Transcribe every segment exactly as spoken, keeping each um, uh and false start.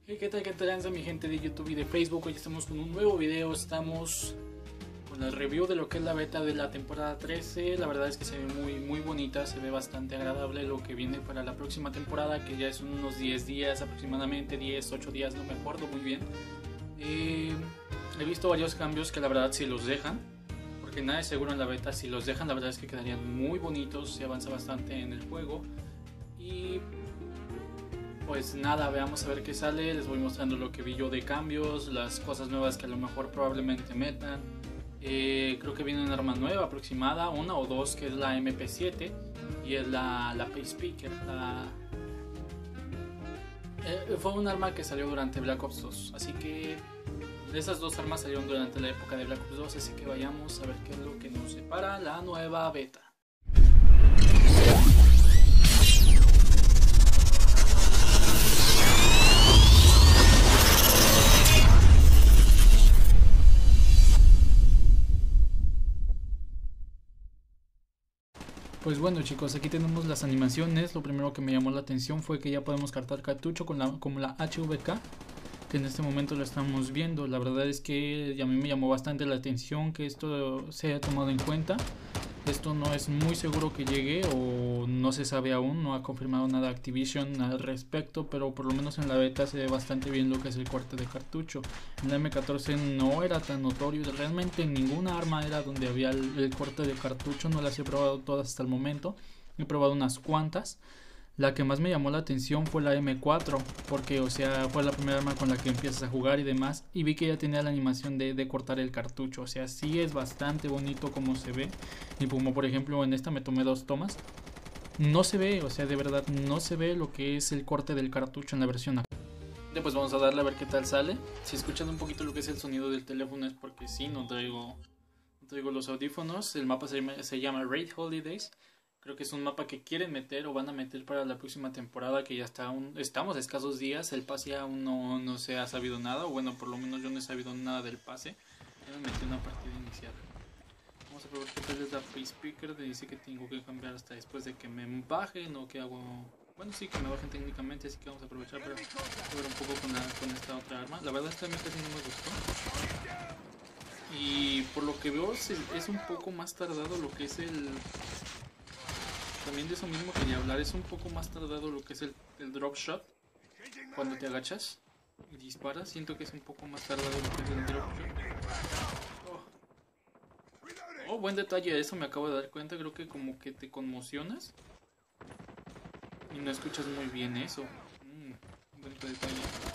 Hey, ¿qué tal? ¿Qué tal, mi gente de YouTube y de Facebook? Hoy estamos con un nuevo video. Estamos con la review de lo que es la beta de la temporada trece. La verdad es que se ve muy, muy bonita, se ve bastante agradable lo que viene para la próxima temporada, que ya son unos diez días aproximadamente, diez, ocho días, no me acuerdo muy bien. Eh, he visto varios cambios que la verdad si los dejan, porque nada es seguro en la beta, si los dejan la verdad es que quedarían muy bonitos, se avanza bastante en el juego. Y pues nada, veamos a ver qué sale. Les voy mostrando lo que vi yo de cambios, las cosas nuevas que a lo mejor probablemente metan. Eh, creo que viene una arma nueva aproximada, una o dos, que es la M P siete y es la, la Pacepeaker. La... Eh, fue un arma que salió durante Black Ops dos, así que esas dos armas salieron durante la época de Black Ops dos, así que vayamos a ver qué es lo que nos separa la nueva beta. Pues bueno chicos, aquí tenemos las animaciones. Lo primero que me llamó la atención fue que ya podemos cargar cartucho con la, como la H V K, que en este momento lo estamos viendo. La verdad es que a mí me llamó bastante la atención que esto se haya tomado en cuenta. Esto no es muy seguro que llegue, o no se sabe aún, no ha confirmado nada Activision al respecto, pero por lo menos en la beta se ve bastante bien lo que es el corte de cartucho. En la M catorce no era tan notorio, realmente en ninguna arma era donde había el, el corte de cartucho. No las he probado todas hasta el momento, he probado unas cuantas. La que más me llamó la atención fue la M cuatro, porque o sea fue la primera arma con la que empiezas a jugar y demás, y vi que ya tenía la animación de, de cortar el cartucho. O sea, sí es bastante bonito como se ve, y como por ejemplo en esta me tomé dos tomas, no se ve, o sea de verdad no se ve lo que es el corte del cartucho en la versión actual. Pues vamos a darle a ver qué tal sale. Si escuchan un poquito lo que es el sonido del teléfono es porque sí, no traigo, no traigo los audífonos. El mapa se llama, se llama Raid Holidays. Creo que es un mapa que quieren meter o van a meter para la próxima temporada, que ya está aún, estamos a escasos días. El pase aún no, no se ha sabido nada, o bueno, por lo menos yo no he sabido nada del pase. Ya me metí una partida inicial. Vamos a probar qué tal es la Pacepeaker. Me dice que tengo que cambiar hasta después de que me bajen, o que hago... Bueno, sí, que me bajen técnicamente, así que vamos a aprovechar para ver un poco con, la, con esta otra arma. La verdad esta a mí casi no me gustó. Y por lo que veo es, es un poco más tardado lo que es el... También de eso mismo quería hablar, es un poco más tardado lo que es el, el drop shot. Cuando te agachas y disparas, siento que es un poco más tardado lo que es el drop shot. Oh, oh buen detalle, eso me acabo de dar cuenta. Creo que como que te conmocionas y no escuchas muy bien eso. Mm, buen detalle.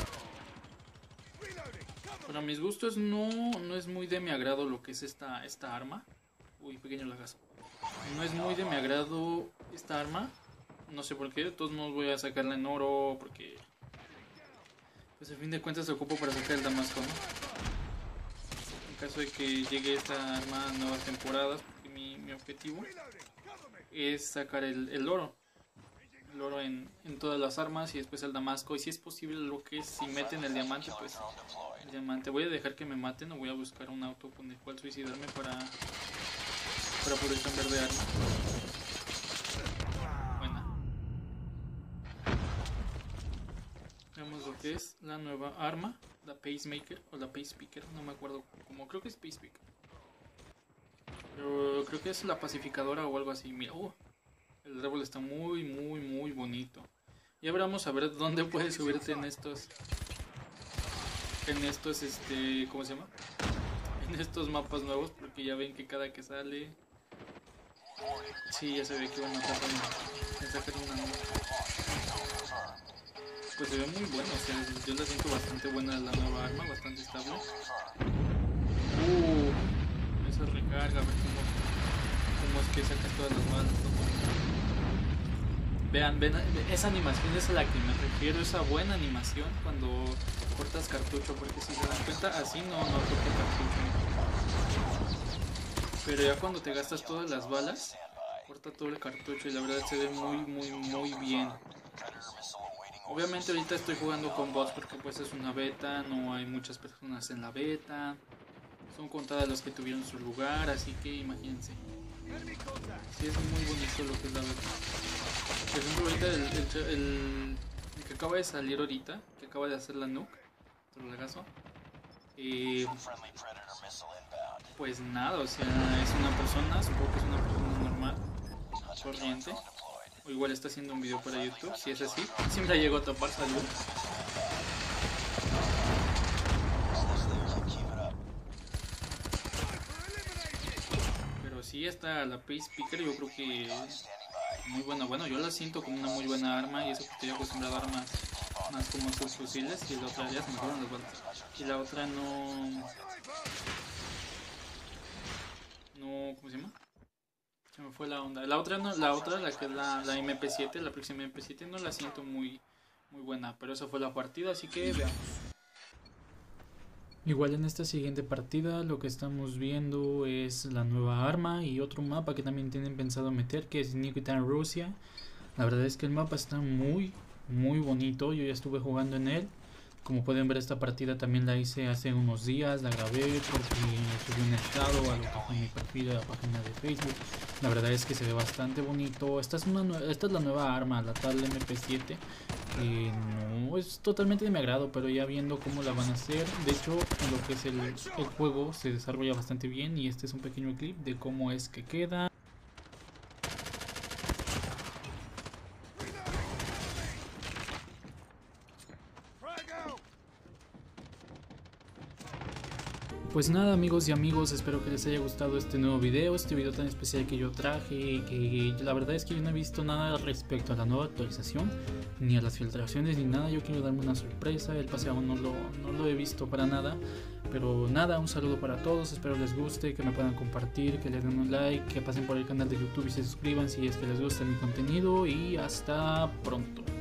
Para mis gustos no, no es muy de mi agrado lo que es esta, esta arma. Uy, pequeño lagazo. No es muy de mi agrado esta arma. No sé por qué. De todos modos voy a sacarla en oro, porque pues a fin de cuentas se ocupa para sacar el Damasco, ¿no? En caso de que llegue esta arma a nuevas temporadas, porque mi, mi objetivo es sacar el, el oro. El oro en, en todas las armas, y después el Damasco. Y si es posible lo que es, si meten el diamante, pues el diamante. Voy a dejar que me maten, o voy a buscar un auto con el cual suicidarme para... para poder cambiar de arma. Buena. Veamos lo que es la nueva arma, la Pacemaker o la Pacepeaker, no me acuerdo cómo, creo que es Pacepeaker. Pero creo que es la pacificadora o algo así. Mira, uh, el árbol está muy, muy, muy bonito. Y ahora vamos a ver dónde puedes subirte en estos, en estos, este, ¿cómo se llama? En estos mapas nuevos, porque ya ven que cada que sale... Sí, ya se ve que van a tratar de sacar una nueva. Pues se ve muy bueno, o sea, yo la siento bastante buena la nueva arma, bastante estable. Uh, esa recarga, a ver cómo, cómo es que sacas todas las balas. Vean, ven, esa animación es a la que me refiero, esa buena animación cuando cortas cartucho, porque si se dan cuenta, así no, no corta cartucho. Pero ya cuando te gastas todas las balas, corta todo el cartucho y la verdad se ve muy, muy, muy bien. Obviamente ahorita estoy jugando con bots porque pues es una beta, no hay muchas personas en la beta. Son contadas las que tuvieron su lugar, así que imagínense. Sí, es muy bonito lo que es la beta. Por ejemplo ahorita el, el, el, el que acaba de salir ahorita, que acaba de hacer la nuke. Otro lagazo. Y pues nada, o sea, es una persona, supongo que es una persona normal, corriente. O igual está haciendo un video para YouTube, si es así. Siempre llego a topar, salud. Pero sí, está la Pace Picker, yo creo que muy buena. Bueno, yo la siento como una muy buena arma y eso que estoy acostumbrado a armas más como subfusiles, y la otra ya se me fueron las balas. Y la otra no... No, ¿cómo se llama? Se me fue la onda. La otra, no, la otra, la que es la, la M P siete, la próxima M P siete, no la siento muy, muy buena. Pero esa fue la partida, así que veamos. Igual en esta siguiente partida lo que estamos viendo es la nueva arma y otro mapa que también tienen pensado meter, que es Nikita Rusia. La verdad es que el mapa está muy, muy bonito. Yo ya estuve jugando en él. Como pueden ver, esta partida también la hice hace unos días, la grabé porque subí un estado a lo que fue mi perfil de la página de Facebook. La verdad es que se ve bastante bonito. Esta es, una, esta es la nueva arma, la tal M P siete. Que no es totalmente de mi agrado, pero ya viendo cómo la van a hacer. De hecho, en lo que es el, el juego se desarrolla bastante bien y este es un pequeño clip de cómo es que queda. Pues nada, amigos y amigos, espero que les haya gustado este nuevo video, este video tan especial que yo traje, que la verdad es que yo no he visto nada respecto a la nueva actualización, ni a las filtraciones, ni nada. Yo quiero darme una sorpresa, el pase aún no lo, no lo he visto para nada, pero nada, un saludo para todos, espero les guste, que me puedan compartir, que le den un like, que pasen por el canal de YouTube y se suscriban si es que les gusta mi contenido, y hasta pronto.